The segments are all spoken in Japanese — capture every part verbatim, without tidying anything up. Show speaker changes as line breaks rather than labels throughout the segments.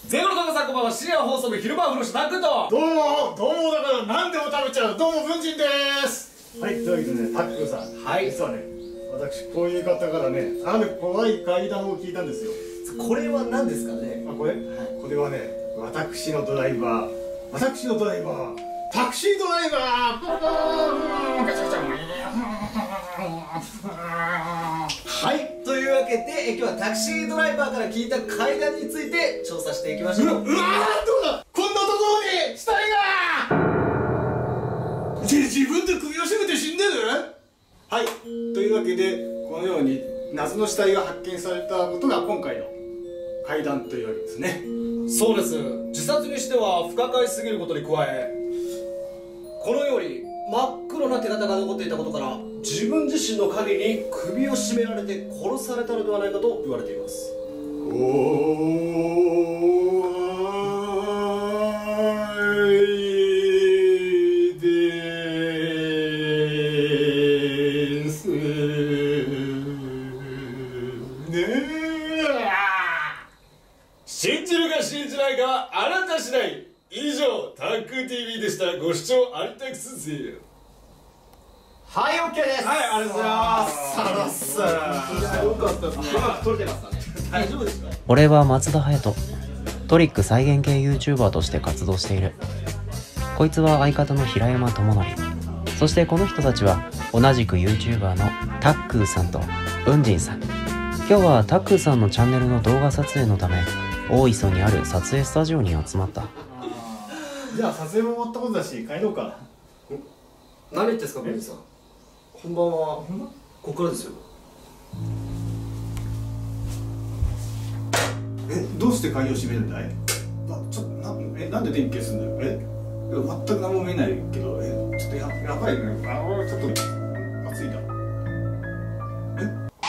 ゼロの皆さんこんばんは。深夜放送部昼間風呂したタックと
どうもどうもだから何でも食べちゃうどうも文人です。はい、というわけでね、タックーさん、はい、実はね、私こういう方からね、ある怖い怪談を聞いたんですよ。
これは何ですかね。
あ、これ、はい、これはね、私のドライバー私のドライバータクシードライバーガチャガチャ
はい、というわけで今日はタクシードライバーから聞いた怪談について調査していきましょう。 う, うわー、どうだ、こんなところに死体がで自分で首を絞めて死んでる。
はい、というわけでこのように謎の死体が発見されたことが今回の怪談というわけですね。
そうです。自殺にしては不可解すぎることに加え、このように真っ黒な手形が残っていたことから自分自身の影に首を絞められて殺されたのではないかと言われています。
おーいですね。
信じるか信じないかはあなた次第。以上タック ティーブイ でした。ご視聴ありがとうございます。
はい、オッケーです。
はい、ありがとうございます。さらっさー。よかったですね。うまく撮れてますかね。大丈夫ですか。
俺は松田隼人、トリック再現系 YouTuber として活動している。こいつは相方の平山智則、そしてこの人たちは同じく YouTuber のタックーさんと文人さん。今日はタックーさんのチャンネルの動画撮影のため大磯にある撮影スタジオに集まった。
じゃあ撮影も終わったことだし帰ろうか。
何言ってんすか文人さん。本番はここからですよ。
え、どうして鍵を閉めるんだい。な、ちょっとな、え、なんで電気消すんだよ。え、全く何も見えないけど、え、ちょっと や, やばいね。あ、俺ちょっと暑いな。え、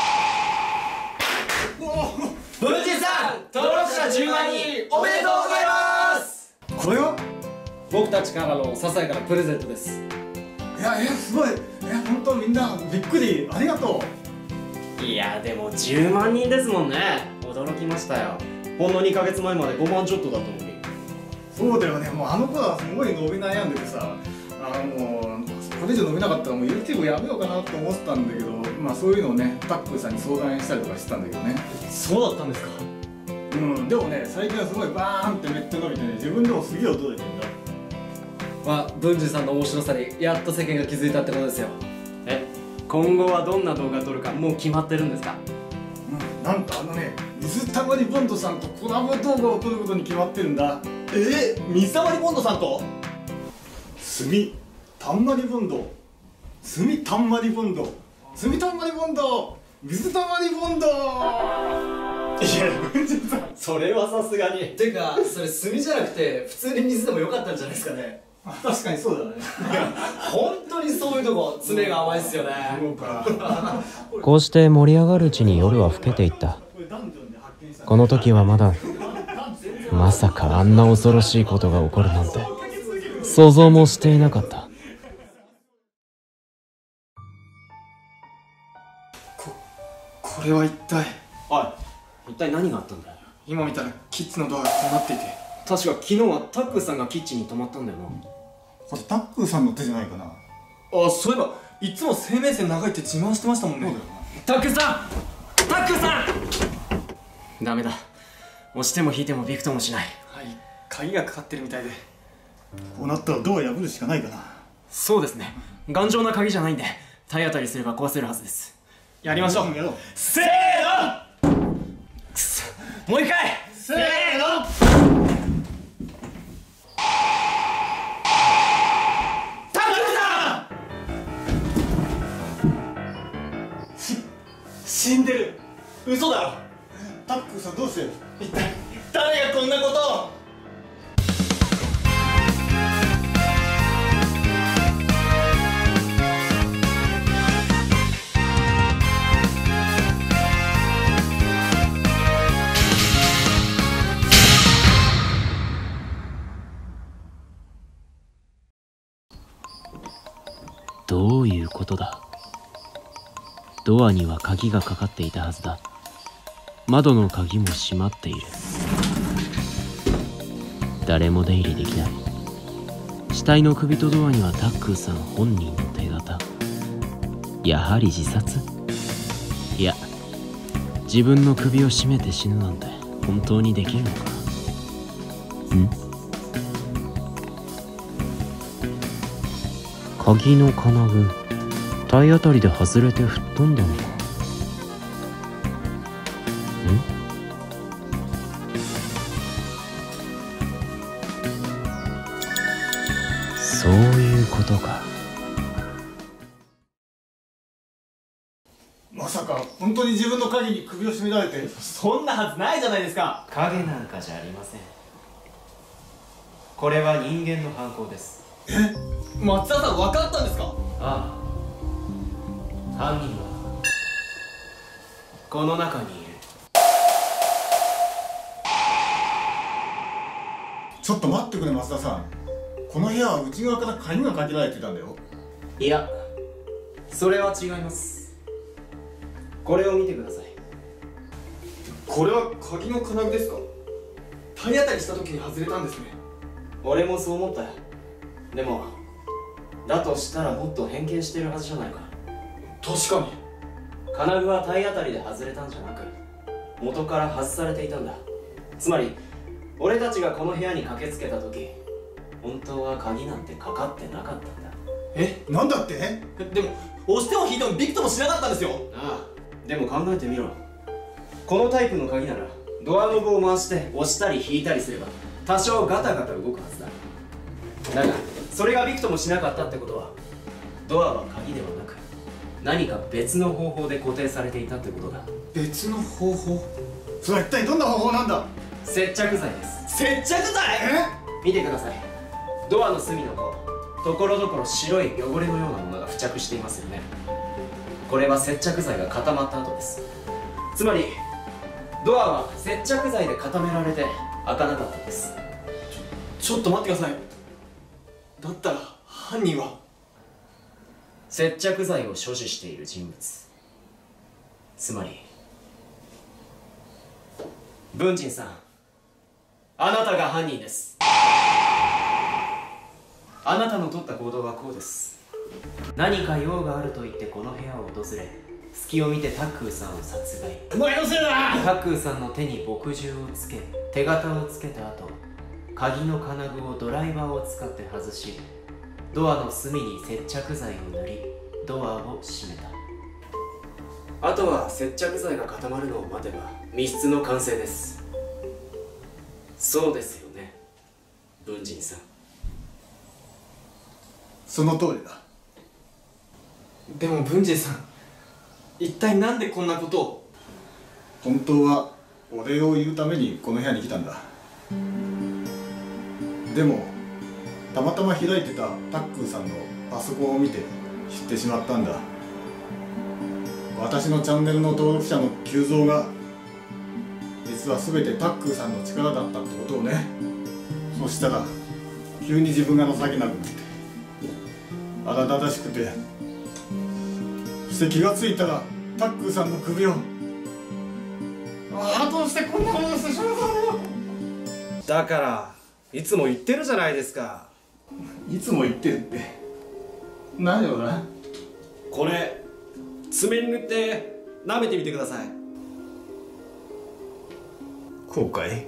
文人さん、登録者じゅうまんにんおめでとうございます。
これは
僕たちからのささやかなプレゼントです。
いや、え、すごい。え、本当みんなびっくり、ありがと
いやでもじゅうまんにんですもんね。驚きましたよ。ほんのにかげつまえまでごまんちょっとだったのに。
う。そうだよね、もうあの頃はすごい伸び悩んでてさ、あのもうこれ以上伸びなかったらもう YouTube やめようかなと思ってたんだけど、まあそういうのをね、タックーさんに相談したりとかしてたんだけどね。
そうだったんですか。
うん、でもね、最近はすごいバーンってめっちゃ伸びてね、自分でもすげえ驚いてるんだ。
まあ、文人さんの面白さにやっと世間が気づいたってことですよ。
え、今後はどんな動画撮るかもう決まってるんですか。
うん、なんとあのね、水溜りボンドさんとコラボ動画を撮ることに決まってるんだ。
えー、水溜りボンドさんと
炭たんまりボンド炭たんまりボンド炭たんまりボンド水たまりボンド。いや、文人さん、
それはさすがに。てか、それ炭じゃなくて普通に水でもよかったんじゃないですかね。
確かにそうだね。
本当にそういうとこ常が甘いっすよね。
そうか。
こうして盛り上がるうちに夜は更けていった。この時はまだまさかあんな恐ろしいことが起こるなんて想像もしていなかった。
ここれは一体。
おい、一体何があったんだよ。
今見たらキッチンのドアがこうなっていて、
確か昨日はタックさんがキッチンに泊まったんだよな。
これタックーさんの手じゃないかな。
あ、そういえばいつも生命線長いって自慢してましたもんね。
そうだよな。
タックさん、タックさん、ダメだ。押しても引いてもびくともしない。
はい、鍵がかかってるみたいで。
こうなったらドア破るしかないかな。
そうですね、頑丈な鍵じゃないんで体当たりすれば壊せるはずです。やりましょう。
やろう。
せーの。くそ、もう一回。せーの。タックさん、
死んでる。嘘だろ。
タックーさんどうしてる。
一体誰がこんなことを。
どういうことだ。ドアには鍵がかかっていたはずだ。窓の鍵も閉まっている。 誰も出入りできない。死体の首とドアにはタックーさん本人の手形。やはり自殺？いや、自分の首を絞めて死ぬなんて本当にできるのか。ん？鍵の金具、体当たりで外れて吹っ飛んだのか。ん？そういうことか。
まさか本当に自分の鍵に首を絞められて。
そんなはずないじゃないですか。
影なんかじゃありません。これは人間の犯行です。
え、松田さん分かったんですか？
ああ、犯人はこの中にいる。
ちょっと待ってくれ松田さん、この部屋は内側から鍵がかけられてたんだよ。
いや、それは違います。これを見てください。
これは鍵の金具ですか？体当たりした時に外れたんですね。
俺もそう思ったよ。でもだとしたらもっと変形してるはずじゃないか。
確かに。
金具は体当たりで外れたんじゃなく、元から外されていたんだ。つまり俺たちがこの部屋に駆けつけた時、本当は鍵なんてかかってなかったんだ。
え、
なんだって？
でも押しても引いてもびくともしなかったんですよ。
ああ、でも考えてみろ。このタイプの鍵ならドアノブを回して押したり引いたりすれば多少ガタガタ動くはずだ。だがそれがびくともしなかったってことは、ドアは鍵ではなく何か別の方法で固定されていたってことだ。
別の方法？
それは一体どんな方法なんだ？
接着剤です。
接着剤？
え？
見てください。ドアの隅の方、ところどころ白い汚れのようなものが付着していますよね。これは接着剤が固まった跡です。つまりドアは接着剤で固められて開かなかったんです。
ちょっと待ってください。だったら犯人は
接着剤を所持している人物、つまり文鎮さん、あなたが犯人です。あなたの取った行動はこうです。何か用があると言ってこの部屋を訪れ、隙を見てタックーさんを殺害。
お前のせいだ！
タックーさんの手に墨汁をつけ、手形をつけた後、鍵の金具をドライバーを使って外し、ドアの隅に接着剤を塗り、ドアを閉めた。あとは接着剤が固まるのを待てば密室の完成です。そうですよね、文鎮さん。
その通りだ。
でも文鎮さん、一体なんでこんなことを？
本当はお礼を言うためにこの部屋に来たんだ。でもたまたま開いてたタックーさんのパソコンを見て知ってしまったんだ。私のチャンネルの登録者の急増が実は全てタックーさんの力だったってことをね。そしたら急に自分が情けなくなって荒々しくて、そして気がついたらタックーさんの首を、ああどうしてこんなことしてしまったのよ。
だからいつも言ってるじゃないですか。
いつも言ってるって何よな。
これ爪に塗って舐めてみてください。
後悔？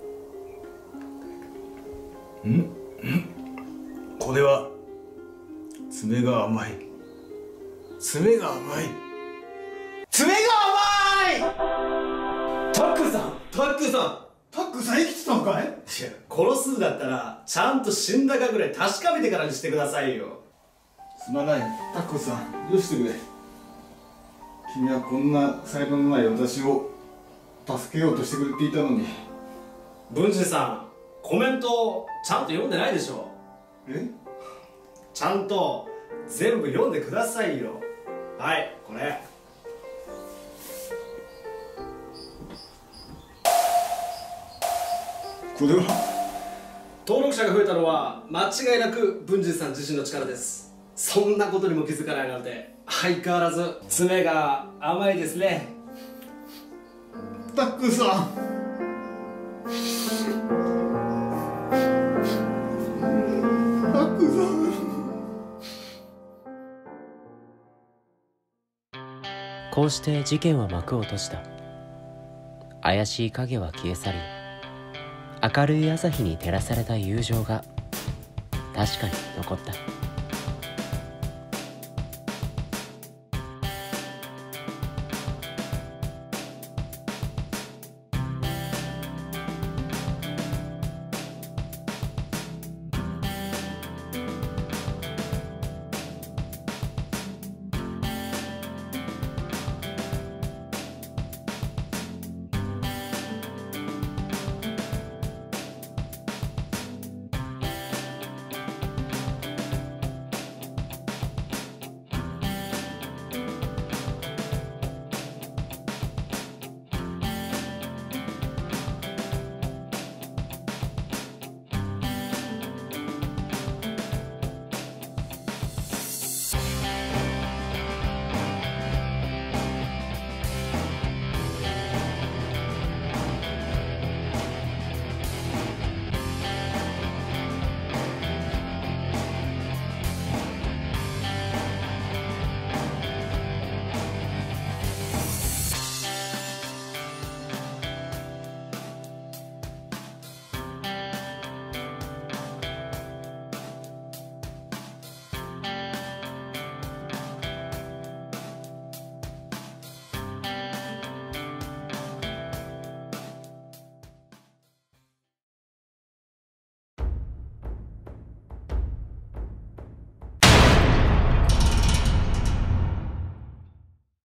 ん？ん？これは爪が甘い。爪が甘い。爪が甘い！
タックーさん、タックーさん、
タックーさん生きてたのかい？
いや、殺すんだったらちゃんと死んだかぐらい確かめてからにしてくださいよ。
すまない、タックーさん、許してくれ。君はこんな才能のない私を助けようとしてくれていたのに。
文治さん、コメントちゃんと読んでないでしょ。
え？
ちゃんと全部読んでくださいよ。はい、これ
これは
登録者が増えたのは間違いなく文治さん自身の力です。そんなことにも気づかないなんて相変わらず爪が甘いですね。
タックーさん
こうして事件は幕を閉じた。怪しい影は消え去り、明るい朝日に照らされた友情が確かに残った。